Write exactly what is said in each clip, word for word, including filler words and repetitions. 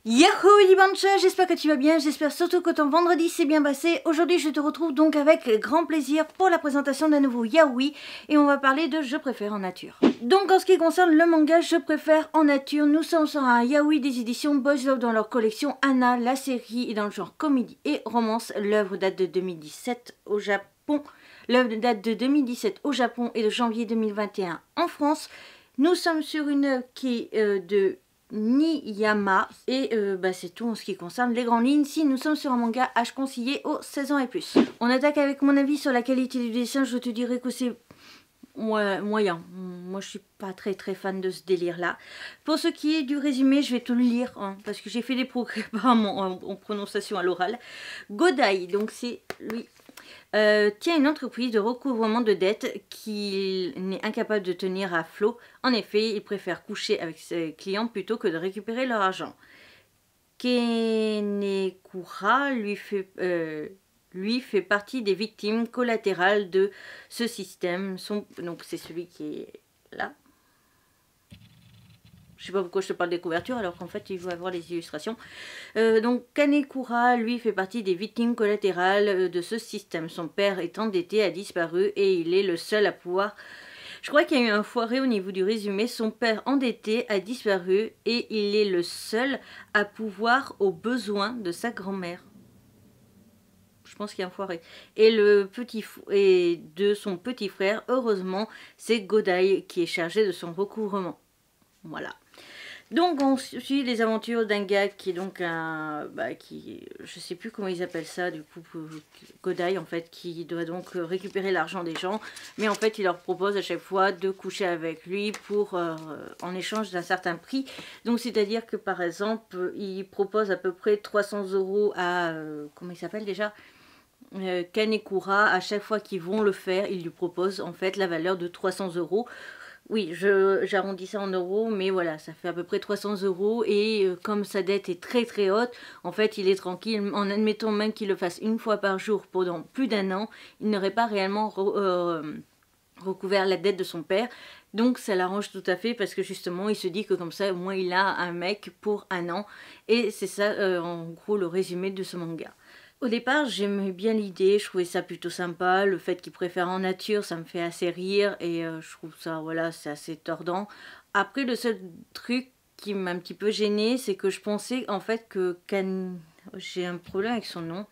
Yahoo Dibancha, j'espère que tu vas bien, j'espère surtout que ton vendredi s'est bien passé. Aujourd'hui je te retrouve donc avec grand plaisir pour la présentation d'un nouveau Yaoi et on va parler de Je préfère en nature. Donc en ce qui concerne le manga Je préfère en nature, nous sommes sur un Yaoi des éditions Boys Love dans leur collection Anna. La série est dans le genre comédie et romance. L'œuvre date de deux mille dix-sept au Japon. L'œuvre date de deux mille dix-sept au Japon et de janvier deux mille vingt et un en France. Nous sommes sur une œuvre qui est euh, de Niyama et euh, bah, c'est tout en ce qui concerne les grandes lignes. Si nous sommes sur un manga H conseillé aux seize ans et plus. On attaque avec mon avis sur la qualité du dessin. Je te dirais que c'est moyen. Moi je suis pas très très fan de ce délire là. Pour ce qui est du résumé, je vais te le lire hein, parce que j'ai fait des progrès apparemment en, en prononciation à l'oral. Godai, donc c'est lui. Euh, tient une entreprise de recouvrement de dettes qu'il n'est incapable de tenir à flot. En effet, il préfère coucher avec ses clients plutôt que de récupérer leur argent. Kenekura lui fait, euh, lui fait partie des victimes collatérales de ce système. Son, donc c'est celui qui est là. Je sais pas pourquoi je te parle des couvertures alors qu'en fait il faut avoir les illustrations. Euh, donc Kanekura, lui, fait partie des victimes collatérales de ce système. Son père est endetté, a disparu et il est le seul à pouvoir... Je crois qu'il y a eu un foiré au niveau du résumé. Son père endetté a disparu et il est le seul à pouvoir aux besoins de sa grand-mère. Je pense qu'il y a un foiré. Et, le petit et de son petit frère, heureusement, c'est Godai qui est chargé de son recouvrement. Voilà. Donc on suit les aventures d'un gars qui est donc un... Bah, qui, je sais plus comment ils appellent ça, du coup, Godai en fait, qui doit donc récupérer l'argent des gens. Mais en fait, il leur propose à chaque fois de coucher avec lui pour euh, en échange d'un certain prix. Donc c'est-à-dire que par exemple, il propose à peu près trois cents euros à... Euh, comment il s'appelle déjà euh, Kanekura. À chaque fois qu'ils vont le faire, il lui propose en fait la valeur de trois cents euros. Oui, j'arrondis ça en euros, mais voilà, ça fait à peu près trois cents euros. Et euh, comme sa dette est très très haute, en fait, il est tranquille. En admettant même qu'il le fasse une fois par jour pendant plus d'un an, il n'aurait pas réellement re, euh, recouvert la dette de son père. Donc ça l'arrange tout à fait parce que justement, il se dit que comme ça, au moins, il a un mec pour un an. Et c'est ça, euh, en gros, le résumé de ce manga. Au départ, j'aimais bien l'idée, je trouvais ça plutôt sympa. Le fait qu'il préfère en nature, ça me fait assez rire et euh, je trouve ça, voilà, c'est assez tordant. Après, le seul truc qui m'a un petit peu gênée, c'est que je pensais en fait que Kan... J'ai un problème avec son nom.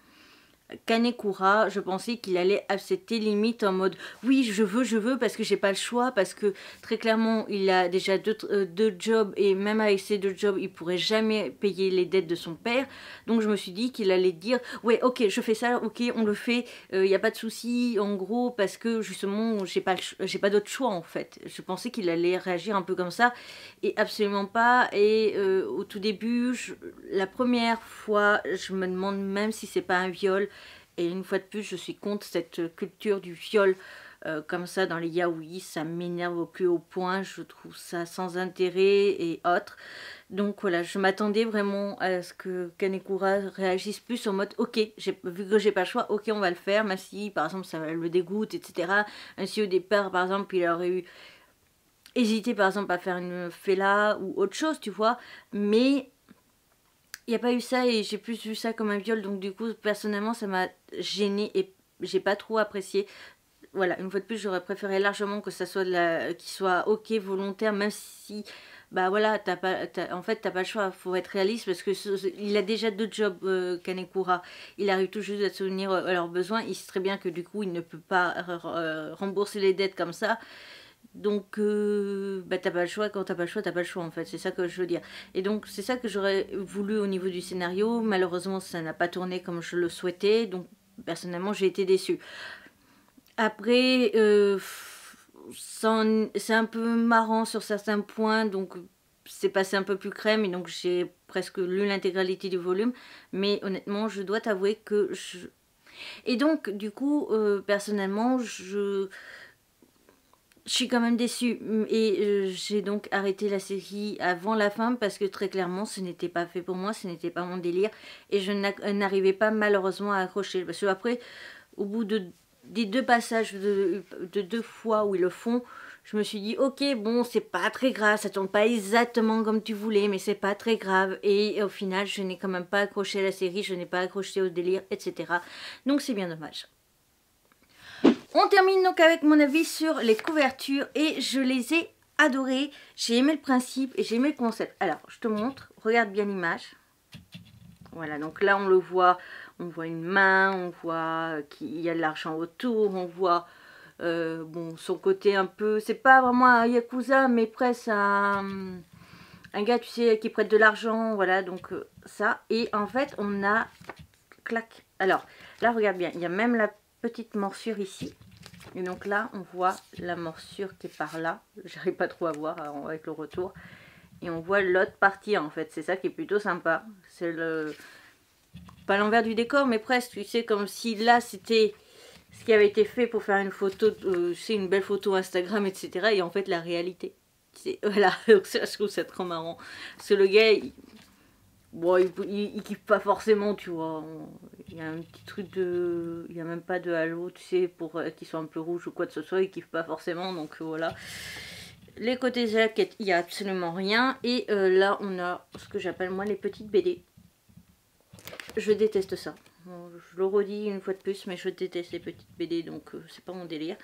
Kanekura, je pensais qu'il allait accepter limite en mode oui je veux je veux parce que j'ai pas le choix, parce que très clairement il a déjà deux, euh, deux jobs et même avec ces deux jobs il pourrait jamais payer les dettes de son père. Donc je me suis dit qu'il allait dire ouais ok je fais ça, ok on le fait, il euh, n'y a pas de souci en gros parce que justement j'ai pas j'ai pas d'autre choix en fait. Je pensais qu'il allait réagir un peu comme ça et absolument pas. Et euh, au tout début je, la première fois je me demande même si c'est pas un viol. Et une fois de plus, je suis contre cette culture du viol euh, comme ça dans les yaoi. Ça m'énerve au plus haut point. Je trouve ça sans intérêt et autres. Donc voilà, je m'attendais vraiment à ce que Kanekura réagisse plus en mode ok, vu que j'ai pas le choix, ok on va le faire. Même si par exemple ça le dégoûte, et cetera. Ainsi au départ, par exemple, il aurait eu hésité par exemple à faire une fella ou autre chose, tu vois. Mais... il n'y a pas eu ça et j'ai plus vu ça comme un viol, donc du coup personnellement ça m'a gênée et j'ai pas trop apprécié. Voilà, une fois de plus j'aurais préféré largement que ça soit de la... qu'il soit ok volontaire, même si bah voilà t'as pas as... en fait t'as pas le choix, faut être réaliste parce que ce... il a déjà deux jobs euh, Kanekura, il arrive tout juste à souvenir à leurs besoins, il sait très bien que du coup il ne peut pas euh, rembourser les dettes comme ça. Donc, euh, bah, t'as pas le choix, quand t'as pas le choix, t'as pas le choix en fait, c'est ça que je veux dire. Et donc, c'est ça que j'aurais voulu au niveau du scénario. Malheureusement, ça n'a pas tourné comme je le souhaitais, donc personnellement, j'ai été déçue. Après, euh, c'est un peu marrant sur certains points, donc c'est passé un peu plus crème, et donc j'ai presque lu l'intégralité du volume. Mais honnêtement, je dois t'avouer que je... Et donc, du coup, euh, personnellement, je... je suis quand même déçue et euh, j'ai donc arrêté la série avant la fin parce que très clairement ce n'était pas fait pour moi, ce n'était pas mon délire et je n'arrivais pas malheureusement à accrocher. Parce que après, au bout de, des deux passages de, de deux fois où ils le font, je me suis dit ok bon c'est pas très grave, ça tourne pas exactement comme tu voulais mais c'est pas très grave, et au final je n'ai quand même pas accroché à la série, je n'ai pas accroché au délire, etc. Donc c'est bien dommage. On termine donc avec mon avis sur les couvertures et je les ai adorées, j'ai aimé le principe et j'ai aimé le concept. Alors je te montre, regarde bien l'image. Voilà, donc là on le voit, on voit une main, on voit qu'il y a de l'argent autour, on voit euh, bon, son côté un peu, c'est pas vraiment un yakuza mais presque un, un gars tu sais qui prête de l'argent, voilà donc euh, ça. Et en fait on a, clac, alors là regarde bien, il y a même la petite morsure ici. Et donc là on voit la morsure qui est par là, j'arrive pas trop à voir avec le retour. Et on voit l'autre partie en fait, c'est ça qui est plutôt sympa. C'est le... pas l'envers du décor mais presque, tu sais, comme si là c'était ce qui avait été fait pour faire une photo, euh, c'est une belle photo Instagram, et cetera. Et en fait la réalité. Voilà, donc ça je trouve ça trop marrant. Parce que le gars, il... bon, il, il, il kiffe pas forcément, tu vois. Il y a un petit truc de... il y a même pas de halo, tu sais, pour euh, qu'ils soient un peu rouges ou quoi que ce soit, il kiffe pas forcément, donc euh, voilà. Les côtés jaquettes, il n'y a absolument rien. Et euh, là, on a ce que j'appelle moi les petites B D. Je déteste ça. Bon, je le redis une fois de plus, mais je déteste les petites B D, donc euh, c'est pas mon délire.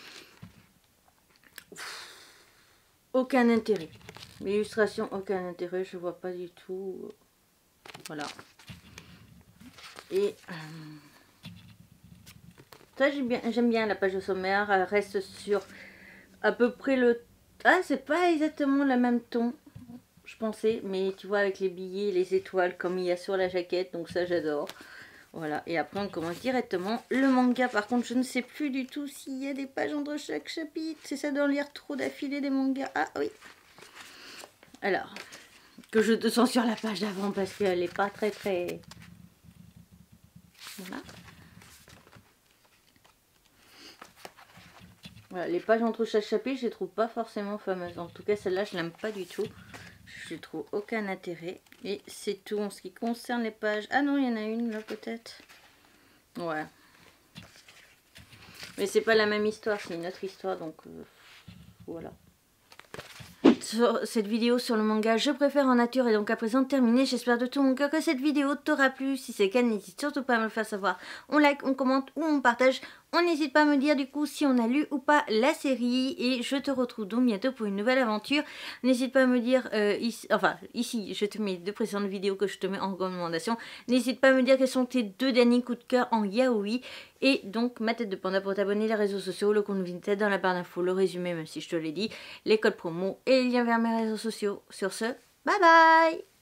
Ouf. Aucun intérêt. L'illustration, aucun intérêt. Je vois pas du tout. Voilà. Et euh, ça, j'aime bien, j'aime bien la page de sommaire. Elle reste sur à peu près le... Ah, c'est pas exactement le même ton, je pensais, mais tu vois avec les billets, les étoiles comme il y a sur la jaquette, donc ça j'adore. Voilà, et après on commence directement le manga. Par contre je ne sais plus du tout s'il y a des pages entre chaque chapitre, c'est ça d'en lire trop d'affilée des mangas. Ah oui. Alors, que je te sens sur la page d'avant parce qu'elle n'est pas très très... Voilà. Voilà, les pages entre chaque chapitre, je les trouve pas forcément fameuses. En tout cas, celle-là, je l'aime pas du tout. Je trouve aucun intérêt. Et c'est tout en ce qui concerne les pages. Ah non, il y en a une là peut-être. Ouais. Mais c'est pas la même histoire, c'est une autre histoire. Donc euh, voilà. Sur cette vidéo sur le manga Je préfère en nature est donc à présent terminée. J'espère de tout mon cœur que cette vidéo t'aura plu. Si c'est le cas, n'hésite surtout pas à me le faire savoir. On like, on commente ou on partage. On n'hésite pas à me dire du coup si on a lu ou pas la série. Et je te retrouve donc bientôt pour une nouvelle aventure. N'hésite pas à me dire, euh, ici, enfin ici je te mets deux précédentes vidéos que je te mets en recommandation. N'hésite pas à me dire quels sont tes deux derniers coups de cœur en yaoi. Et donc ma tête de panda pour t'abonner, les réseaux sociaux, le compte Vinted dans la barre d'infos, le résumé même si je te l'ai dit, les codes promo et les liens vers mes réseaux sociaux. Sur ce, bye bye.